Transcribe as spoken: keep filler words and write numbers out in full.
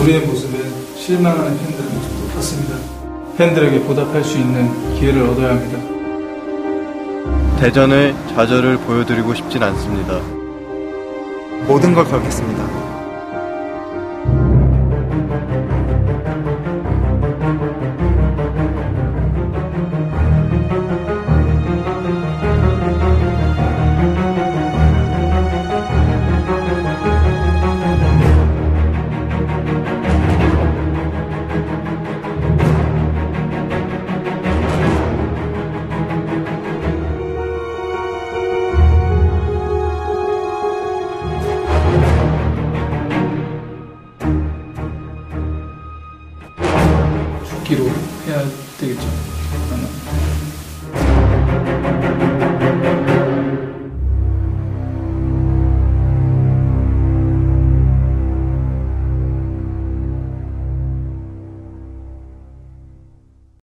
우리의 모습에 실망하는 팬들은 없었습니다. 팬들에게 보답할 수 있는 기회를 얻어야 합니다. 대전의 좌절을 보여드리고 싶진 않습니다. 모든 걸 걸겠습니다. 죽기로 해야 되겠죠.